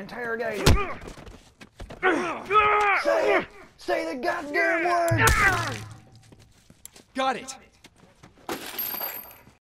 Interrogate him. Say the goddamn word! Got it!